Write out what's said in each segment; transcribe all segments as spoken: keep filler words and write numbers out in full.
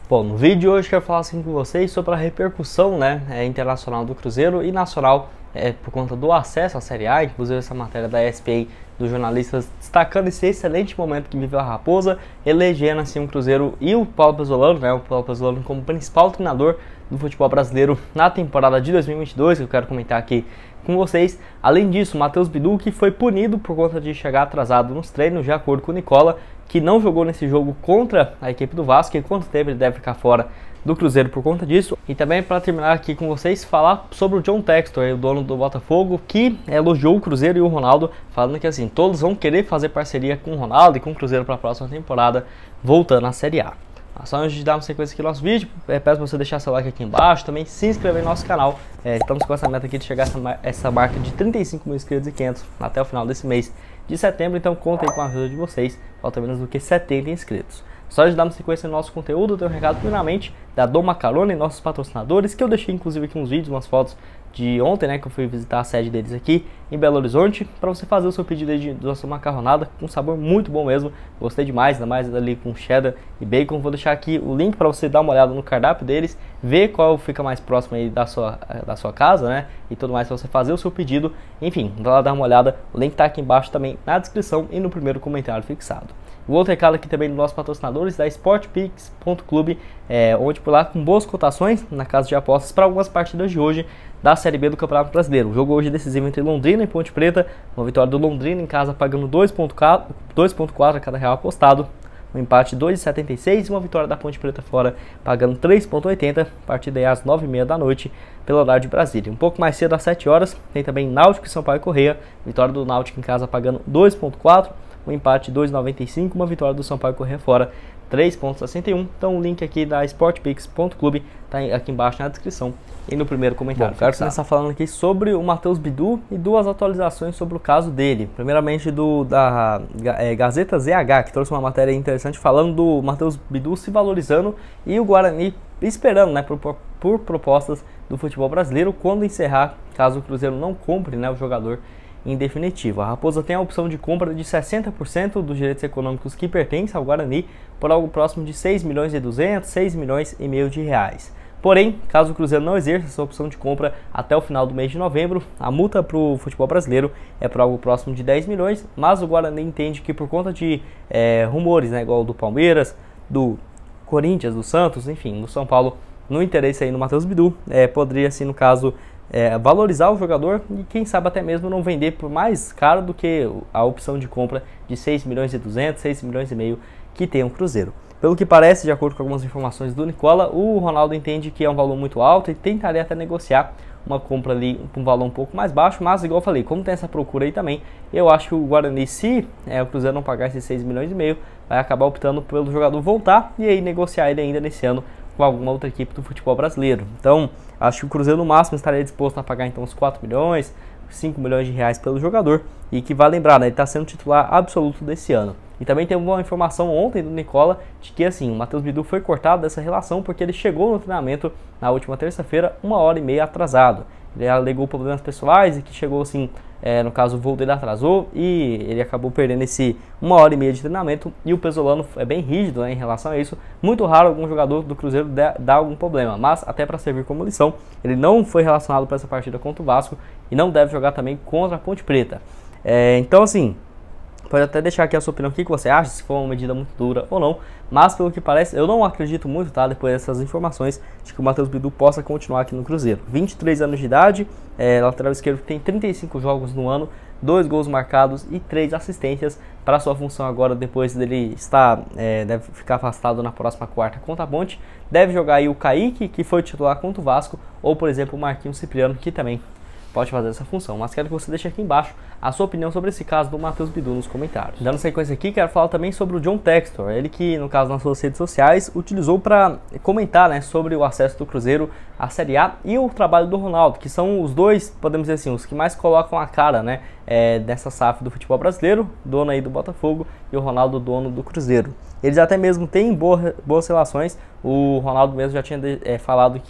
Bom, no vídeo de hoje eu quero falar assim com vocês sobre a repercussão, né, internacional do Cruzeiro e nacional é, por conta do acesso à Série A, inclusive essa matéria da E S P N dos jornalistas destacando esse excelente momento que viveu a Raposa, elegendo assim o Cruzeiro e o Paulo Pezzolano, né, o Paulo Pezzolano como principal treinador do futebol brasileiro na temporada de dois mil e vinte e dois, que eu quero comentar aqui com vocês. Além disso, o Matheus Bidu, que foi punido por conta de chegar atrasado nos treinos, de acordo com o Nicola, que não jogou nesse jogo contra a equipe do Vasco, e quanto tempo ele deve ficar fora do Cruzeiro por conta disso. E também, para terminar aqui com vocês, falar sobre o John Textor, o dono do Botafogo, que elogiou o Cruzeiro e o Ronaldo, falando que assim, todos vão querer fazer parceria com o Ronaldo e com o Cruzeiro para a próxima temporada, voltando à Série A. Só antes de dar uma sequência aqui no nosso vídeo, é, peço para você deixar seu like aqui embaixo, também se inscrever no nosso canal. É, estamos com essa meta aqui de chegar a essa, essa marca de trinta e cinco mil inscritos e quinhentos até o final desse mês de setembro, então contem com a ajuda de vocês, falta menos do que setenta inscritos. Só de dar uma sequência no nosso conteúdo, eu tenho um recado primeiramente da Dom Macaroni, nossos patrocinadores, que eu deixei inclusive aqui uns vídeos, umas fotos de ontem, né, que eu fui visitar a sede deles aqui em Belo Horizonte, para você fazer o seu pedido aí de doce macarronada, com um sabor muito bom mesmo, gostei demais, ainda mais ali com cheddar e bacon. Vou deixar aqui o link para você dar uma olhada no cardápio deles, ver qual fica mais próximo aí da sua, da sua casa, né, e tudo mais, para você fazer o seu pedido. Enfim, vai lá dar uma olhada, o link tá aqui embaixo também na descrição e no primeiro comentário fixado. O outro recado aqui também dos nossos patrocinadores da Sportpix ponto clube, é, onde por lá com boas cotações na casa de apostas para algumas partidas de hoje da Série B do Campeonato Brasileiro. O jogo hoje é decisivo entre Londrina e Ponte Preta, uma vitória do Londrina em casa pagando dois vírgula quatro a cada real apostado, um empate dois vírgula setenta e seis e uma vitória da Ponte Preta fora pagando três vírgula oitenta, partida aí às nove e meia da noite pelo horário de Brasília. Um pouco mais cedo às sete horas tem também Náutico e Sampaio Corrêa, vitória do Náutico em casa pagando dois vírgula quatro, um empate dois vírgula noventa e cinco, uma vitória do Sampaio Corrêa fora três vírgula sessenta e um. Então o link aqui da Sportpix ponto clube está aqui embaixo na descrição e no primeiro comentário. Bom, quero começar falando aqui sobre o Matheus Bidu e duas atualizações sobre o caso dele. Primeiramente do da é, Gazeta Z H, que trouxe uma matéria interessante falando do Matheus Bidu se valorizando e o Guarani esperando, né, por, por propostas do futebol brasileiro quando encerrar, caso o Cruzeiro não compre, né, o jogador em definitivo. A Raposa tem a opção de compra de sessenta por cento dos direitos econômicos que pertencem ao Guarani por algo próximo de seis milhões e duzentos, seis milhões e meio de reais. Porém, caso o Cruzeiro não exerça essa opção de compra até o final do mês de novembro, a multa para o futebol brasileiro é por algo próximo de dez milhões, mas o Guarani entende que por conta de é, rumores, né, igual do Palmeiras, do Corinthians, do Santos, enfim, do São Paulo, no interesse aí no Matheus Bidu, é, poderia assim, no caso, É, valorizar o jogador e quem sabe até mesmo não vender por mais caro do que a opção de compra de seis milhões e duzentos, seis milhões e meio que tem o Cruzeiro. Pelo que parece, de acordo com algumas informações do Nicola, o Ronaldo entende que é um valor muito alto e tentaria até negociar uma compra ali com um valor um pouco mais baixo, mas igual eu falei, como tem essa procura aí também, eu acho que o Guarani, se é, o Cruzeiro não pagar esses seis milhões e meio, vai acabar optando pelo jogador voltar e aí negociar ele ainda nesse ano com alguma outra equipe do futebol brasileiro. Então, acho que o Cruzeiro no máximo estaria disposto a pagar então uns quatro milhões, cinco milhões de reais pelo jogador, e que vai lembrar, né, ele está sendo titular absoluto desse ano. E também tem uma informação ontem do Nicola de que assim, o Matheus Bidu foi cortado dessa relação porque ele chegou no treinamento na última terça-feira uma hora e meia atrasado. Ele alegou problemas pessoais e que chegou assim, é, no caso o voo dele atrasou e ele acabou perdendo esse uma hora e meia de treinamento. E o Pezzolano é bem rígido, né, em relação a isso. Muito raro algum jogador do Cruzeiro dar algum problema, mas até para servir como lição, ele não foi relacionado para essa partida contra o Vasco e não deve jogar também contra a Ponte Preta. É, então assim, pode até deixar aqui a sua opinião, o que você acha, se for uma medida muito dura ou não, mas pelo que parece, eu não acredito muito, tá, depois dessas informações, de que o Matheus Bidu possa continuar aqui no Cruzeiro. vinte e três anos de idade, é, lateral esquerdo que tem trinta e cinco jogos no ano, dois gols marcados e três assistências para sua função agora, depois dele estar, é, deve ficar afastado na próxima quarta contra a Ponte. Deve jogar aí o Kaique, que foi titular contra o Vasco, ou por exemplo o Marquinhos Cipriano, que também pode fazer essa função, mas quero que você deixe aqui embaixo a sua opinião sobre esse caso do Matheus Bidu nos comentários. Dando sequência aqui, quero falar também sobre o John Textor, ele que, no caso, nas suas redes sociais, utilizou para comentar, né, sobre o acesso do Cruzeiro à Série A e o trabalho do Ronaldo, que são os dois, podemos dizer assim, os que mais colocam a cara, né, é, dessa S A F do futebol brasileiro, dono aí do Botafogo, e o Ronaldo, dono do Cruzeiro. Eles até mesmo têm boa, boas relações. O Ronaldo mesmo já tinha é, falado que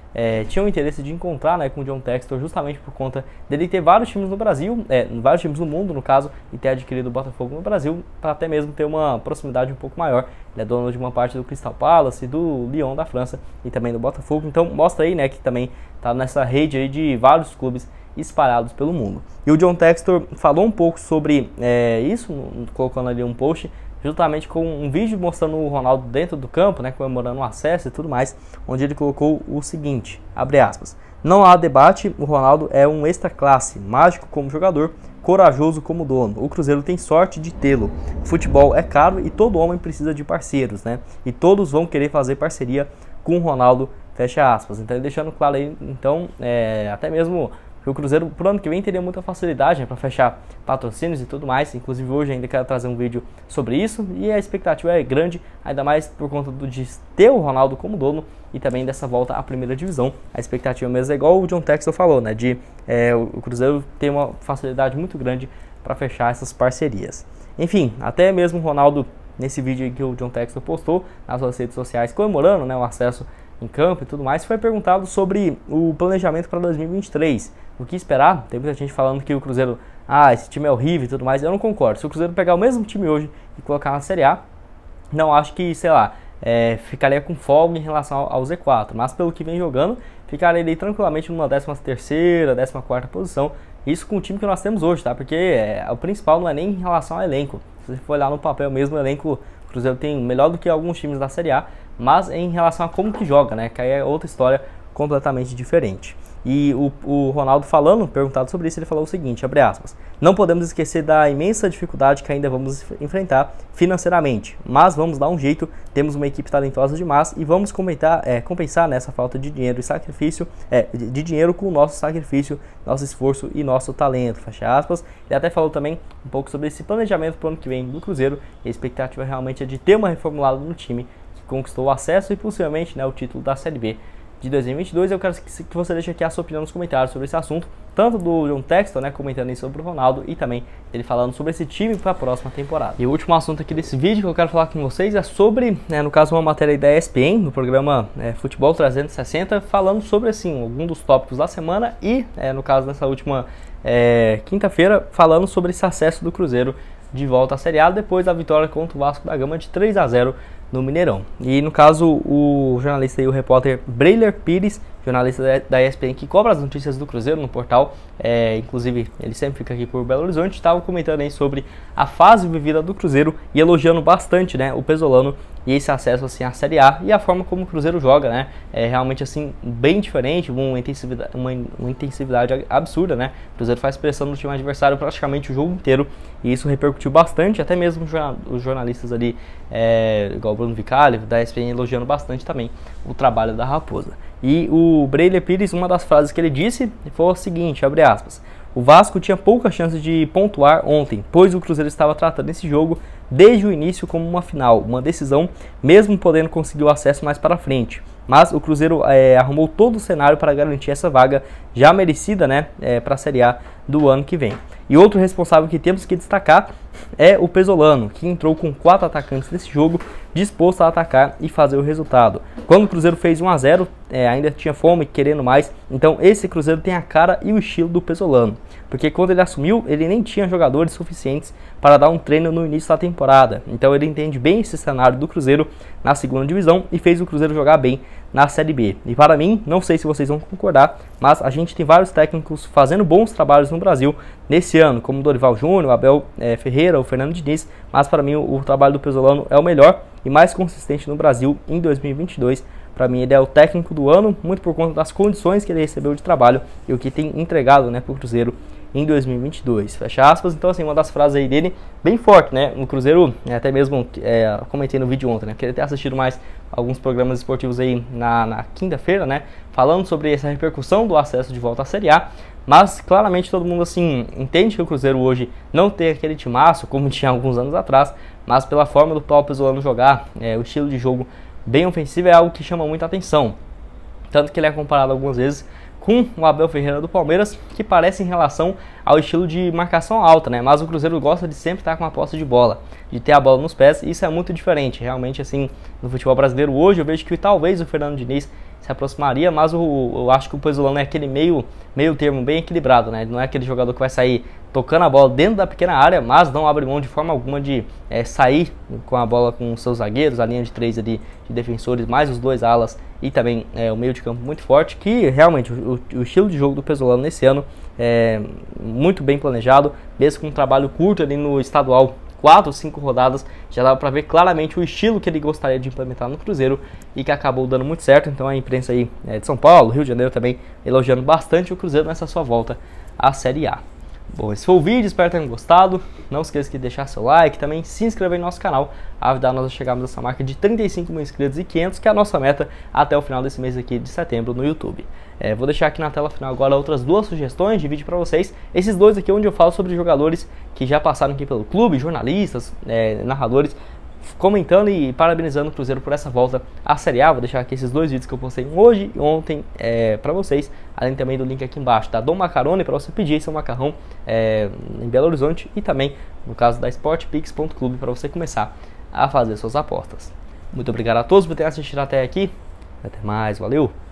é, tinham interesse de encontrar, né, com o John Textor, justamente por conta dele ter vários times no Brasil, é, vários times no mundo, no caso, e ter adquirido o Botafogo no Brasil, para até mesmo ter uma proximidade um pouco maior. Ele é dono de uma parte do Crystal Palace, do Lyon da França e também do Botafogo, então mostra aí, né, que também está nessa rede aí de vários clubes espalhados pelo mundo. E o John Textor falou um pouco sobre é, isso, colocando ali um post, justamente com um vídeo mostrando o Ronaldo dentro do campo, né, comemorando o acesso e tudo mais, onde ele colocou o seguinte, abre aspas, não há debate, o Ronaldo é um extra classe, mágico como jogador, corajoso como dono, o Cruzeiro tem sorte de tê-lo, futebol é caro e todo homem precisa de parceiros, né, e todos vão querer fazer parceria com o Ronaldo, fecha aspas. Então ele deixando claro aí, então, é, até mesmo que o Cruzeiro pro ano que vem teria muita facilidade, né, para fechar patrocínios e tudo mais. Inclusive hoje ainda quero trazer um vídeo sobre isso e a expectativa é grande, ainda mais por conta do, de ter o Ronaldo como dono e também dessa volta à primeira divisão. A expectativa mesmo é igual o John Textor falou, né, de é, o Cruzeiro ter uma facilidade muito grande para fechar essas parcerias. Enfim, até mesmo o Ronaldo, nesse vídeo que o John Textor postou nas suas redes sociais comemorando, né, o acesso em campo e tudo mais, foi perguntado sobre o planejamento para dois mil e vinte e três, o que esperar. Tem muita gente falando que o Cruzeiro, ah, esse time é horrível e tudo mais, eu não concordo. Se o Cruzeiro pegar o mesmo time hoje e colocar na Série A, não acho que, sei lá, é, ficaria com folga em relação ao, ao Z quatro, mas pelo que vem jogando, ficaria ali tranquilamente numa décima terceira, décima quarta posição, isso com o time que nós temos hoje, tá? Porque é, o principal não é nem em relação ao elenco, se você for olhar no papel mesmo, o elenco, o Cruzeiro tem melhor do que alguns times da Série A, mas em relação a como que joga, né, que aí é outra história completamente diferente. E o, o Ronaldo falando, perguntado sobre isso, ele falou o seguinte, abre aspas, não podemos esquecer da imensa dificuldade que ainda vamos enfrentar financeiramente, mas vamos dar um jeito, temos uma equipe talentosa demais e vamos comentar, é, compensar nessa falta de dinheiro e sacrifício, é, de, de dinheiro com o nosso sacrifício, nosso esforço e nosso talento, fecha aspas. Ele até falou também um pouco sobre esse planejamento para o ano que vem do Cruzeiro, e a expectativa realmente é de ter uma reformulada no time, conquistou o acesso e possivelmente, né, o título da Série B de dois mil e vinte e dois. Eu quero que você deixe aqui a sua opinião nos comentários sobre esse assunto, tanto do John Textor, né, comentando aí sobre o Ronaldo, e também ele falando sobre esse time para a próxima temporada. E o último assunto aqui desse vídeo que eu quero falar com vocês é sobre, né, no caso, uma matéria da E S P N, no programa é, Futebol trezentos e sessenta, falando sobre, assim, algum dos tópicos da semana e, é, no caso, nessa última é, quinta-feira, falando sobre esse acesso do Cruzeiro de volta à Série A depois da vitória contra o Vasco da Gama de três a zero no Mineirão. E no caso, o jornalista e o repórter Breiler Pires, jornalista da E S P N que cobra as notícias do Cruzeiro no portal, é, inclusive ele sempre fica aqui por Belo Horizonte, estava comentando aí sobre a fase vivida do Cruzeiro e elogiando bastante, né, o Pesolano e esse acesso assim à Série A e a forma como o Cruzeiro joga, né, é realmente assim bem diferente, uma intensividade, uma, uma intensividade absurda, né, o Cruzeiro faz pressão no time adversário praticamente o jogo inteiro e isso repercutiu bastante, até mesmo os jornalistas ali, é, igual o Bruno Vicali, da E S P N, elogiando bastante também o trabalho da Raposa. E o Breiler Pires, uma das frases que ele disse foi o seguinte, abre aspas, o Vasco tinha pouca chance de pontuar ontem, pois o Cruzeiro estava tratando esse jogo desde o início como uma final, uma decisão, mesmo podendo conseguir o acesso mais para frente. Mas o Cruzeiro é, arrumou todo o cenário para garantir essa vaga já merecida, né, é, para a Série A do ano que vem. E outro responsável que temos que destacar é o Pesolano, que entrou com quatro atacantes nesse jogo, disposto a atacar e fazer o resultado. Quando o Cruzeiro fez um a zero, é, ainda tinha fome, querendo mais, então esse Cruzeiro tem a cara e o estilo do Pesolano. Porque quando ele assumiu, ele nem tinha jogadores suficientes para dar um treino no início da temporada. Então ele entende bem esse cenário do Cruzeiro na segunda divisão e fez o Cruzeiro jogar bem na Série B. E para mim, não sei se vocês vão concordar, mas a gente tem vários técnicos fazendo bons trabalhos no Brasil nesse ano, como o Dorival Júnior, o Abel é, Ferreira, o Fernando Diniz, mas para mim o, o trabalho do Pesolano é o melhor e mais consistente no Brasil em dois mil e vinte e dois. Para mim ele é o técnico do ano, muito por conta das condições que ele recebeu de trabalho e o que tem entregado, né, para o Cruzeiro em dois mil e vinte e dois, fecha aspas. Então assim, uma das frases aí dele bem forte, né, no Cruzeiro, até mesmo é, comentei no vídeo ontem, né, queria ter assistido mais alguns programas esportivos aí na, na quinta-feira, né, falando sobre essa repercussão do acesso de volta à Série A, mas claramente todo mundo assim entende que o Cruzeiro hoje não tem aquele timaço como tinha alguns anos atrás, mas pela forma do Paulo Pesolano jogar, é, o estilo de jogo bem ofensivo é algo que chama muita atenção, tanto que ele é comparado algumas vezes com o Abel Ferreira do Palmeiras, que parece em relação ao estilo de marcação alta, né? Mas o Cruzeiro gosta de sempre estar com a posse de bola, de ter a bola nos pés, e isso é muito diferente. Realmente, assim, no futebol brasileiro hoje, eu vejo que talvez o Fernando Diniz se aproximaria, mas o, eu acho que o Pesolano é aquele meio, meio termo bem equilibrado, né? Ele não é aquele jogador que vai sair tocando a bola dentro da pequena área, mas não abre mão de forma alguma de é, sair com a bola com os seus zagueiros, a linha de três ali de defensores, mais os dois alas e também é, o meio de campo muito forte, que realmente o, o estilo de jogo do Pesolano nesse ano é muito bem planejado, mesmo com um trabalho curto ali no estadual, quatro, cinco rodadas, já dava para ver claramente o estilo que ele gostaria de implementar no Cruzeiro e que acabou dando muito certo. Então a imprensa aí é, de São Paulo, Rio de Janeiro também elogiando bastante o Cruzeiro nessa sua volta à Série A. Bom, esse foi o vídeo, espero que tenham gostado. Não esqueça de deixar seu like, também se inscrever no nosso canal, ajudar nós a chegarmos a essa marca de trinta e cinco mil inscritos e quinhentos, que é a nossa meta até o final desse mês aqui de setembro no YouTube. É, vou deixar aqui na tela final agora outras duas sugestões de vídeo para vocês. Esses dois aqui onde eu falo sobre jogadores que já passaram aqui pelo clube, jornalistas, é, narradores, comentando e parabenizando o Cruzeiro por essa volta à Série A. Vou deixar aqui esses dois vídeos que eu postei hoje e ontem é, para vocês, além também do link aqui embaixo da Dom Macaroni para você pedir seu macarrão é, em Belo Horizonte, e também no caso da sportpix ponto clube para você começar a fazer suas apostas. Muito obrigado a todos por terem assistido até aqui. Até mais, valeu!